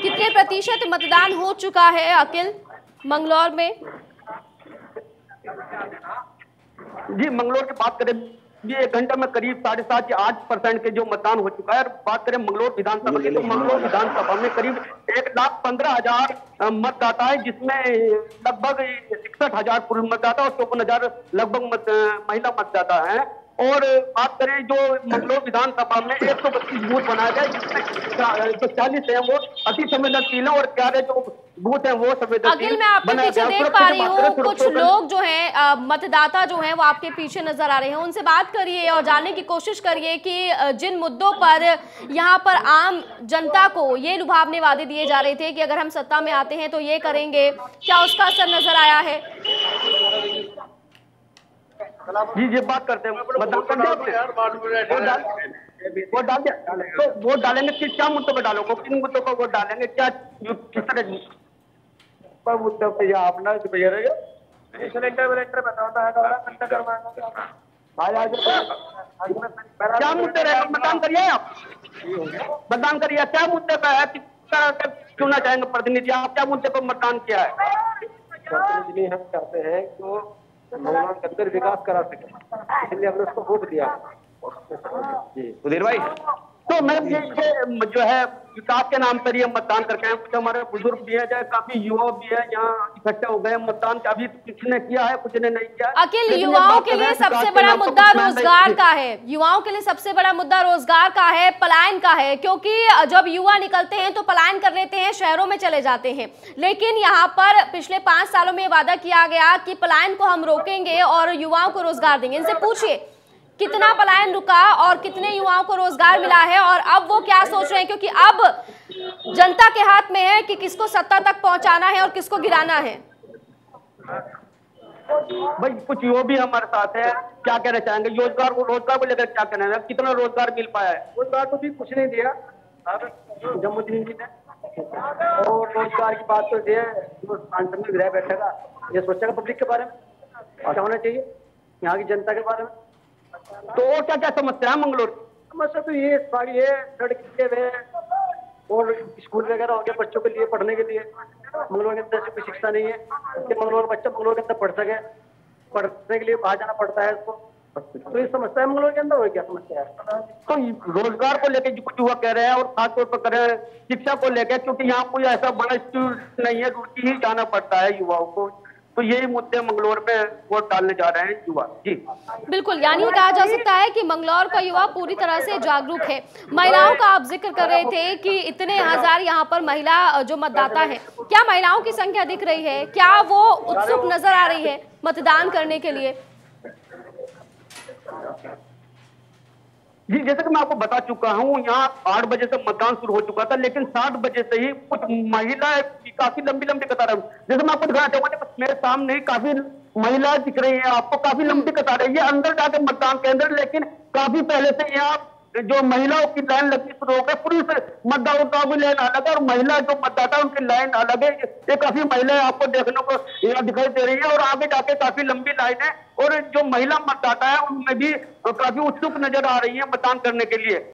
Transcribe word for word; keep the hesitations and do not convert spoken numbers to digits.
कितने प्रतिशत मतदान हो चुका है अखिल मंगलौर में? जी, मंगलौर की बात करें ये एक घंटे में करीब साढ़े सात या आठ परसेंट के जो मतदान हो चुका है। और बात करें मंगलौर विधानसभा की, तो मंगलौर विधानसभा में करीब एक लाख पंद्रह हजार मतदाता है, जिसमें लगभग इकसठ हजार पुरुष मतदाता और चौवन हजार लगभग मत, महिला मतदाता है। और बात करें जो मंगलौर विधानसभा में एक सौ बत्तीस बूथ बनाए गए, जिसमें जो चालीस है वो अति संवेदनशील है और ग्यारह जो बूथ है वो संवेदनशील। अखिल, मैं आपके पीछे देख पा रही हूँ कुछ लोग जो हैं मतदाता जो हैं वो आपके पीछे नजर आ रहे हैं। उनसे बात करिए और जानने की कोशिश करिए कि जिन मुद्दों पर यहाँ पर आम जनता को ये लुभावने वादे दिए जा रहे थे कि अगर हम सत्ता में आते हैं तो ये करेंगे, क्या उसका असर नजर आया है? जी जी बात करते हैं, मतदान कर दिया वोट डाल दिया, तो वोट डालेंगे किस क्या मुद्दों पर डालोगे, किन मुद्दों पर वोट डालेंगे, क्या किस तरह पर मुद्दों पे आप ना सिलेंडर विलेंडर बताता है क्या मुद्दे रहे, मतदान करिए आप, मतदान करिए क्या मुद्दे पर है, किस तरह से चुनना चाहेंगे प्रतिनिधि, आप क्या मुद्दे पर मतदान किया है? प्रतिनिधि हम चाहते हैं तो मंगलौर के अंदर विकास करा सके, इसलिए हमने उसको वोट दिया। जी उदय भाई, तो मैडम ये जो है विकास के नाम पर ये मतदान करके हैं, कुछ हमारे बुजुर्ग भी है, चाहे काफी युवा भी है यहाँ इकट्ठे हो गए मतदान, अभी कुछ ने किया है कुछ ने नहीं किया। अखिल, युवाओं के लिए सबसे बड़ा मुद्दा रोजगार का है, युवाओं के लिए सबसे बड़ा मुद्दा रोजगार का है, पलायन का है, क्योंकि जब युवा निकलते हैं तो पलायन कर लेते हैं, शहरों में चले जाते हैं। लेकिन यहाँ पर पिछले पांच सालों में वादा किया गया कि पलायन को हम रोकेंगे और युवाओं को रोजगार देंगे। इनसे पूछिए कितना पलायन रुका और कितने युवाओं को रोजगार मिला है और अब वो क्या सोच रहे हैं, क्योंकि अब जनता के हाथ में है कि किसको सत्ता तक पहुंचाना है और किसको गिराना है। भाई कुछ युवा भी हमारे साथ है, क्या कहना चाहेंगे रोजगार को रोजगार को लेकर, क्या कहना है, कितना रोजगार मिल पाया है? रोजगार तो भी कुछ नहीं दिया जम्मूद्दीन जी ने, और रोजगार की बात तो ये सांसद में विधायक बैठेगा, ये सोचेगा पब्लिक के बारे में क्या होना चाहिए, यहाँ की जनता के बारे में। तो और क्या क्या समस्या है मंगलौर? समस्या तो ये सारी है, सड़क के वे और स्कूल वगैरह हो गया बच्चों के लिए पढ़ने के लिए, मंगलौर के अंदर से कोई शिक्षा नहीं है कि मंगलौर बच्चा मंगलौर के अंदर पढ़ सके, पढ़ने के लिए बाहर जाना पड़ता है इसको, तो ये समस्या है मंगलौर के अंदर। और क्या समस्या है? तो रोजगार को लेकर जो कुछ युवा कह रहे हैं और खासतौर पर कह रहे हैं शिक्षा को लेकर, क्योंकि यहाँ कोई ऐसा बड़ा इंस्टीट्यूट नहीं है, रुचि ही जाना पड़ता है युवाओं को, तो यही मुद्दे मंगलौर में वोट डालने जा रहे हैं युवा। जी बिल्कुल, यानी कहा जा सकता है कि मंगलौर का युवा पूरी तरह से जागरूक है। महिलाओं का आप जिक्र कर रहे थे कि इतने हजार यहाँ पर महिला जो मतदाता है, क्या महिलाओं की संख्या दिख रही है, क्या वो उत्सुक नजर आ रही है मतदान करने के लिए? जी जैसे कि मैं आपको बता चुका हूँ, यहाँ आठ बजे से मतदान शुरू हो चुका था, लेकिन सात बजे से ही कुछ महिलाएं काफी लंबी लंबी कतार, जैसे मैं आपको दिखाना चाहूंगा, मेरे सामने ही काफी महिलाएं दिख रही हैं आपको, काफी लंबी कतार है, ये अंदर जाके मतदान केंद्र, लेकिन काफी पहले से यहाँ जो महिलाओं की लाइन लगनी शुरू हो गई, पुरुष मतदाताओं का भी लाइन अलग है और महिला जो मतदाता उनकी लाइन अलग है। ये काफी महिलाएं आपको देखने को यहाँ दिखाई दे रही है और आगे जाके काफी लंबी लाइन है, और जो महिला मतदाता है उनमें भी काफी उत्सुक नजर आ रही है मतदान करने के लिए।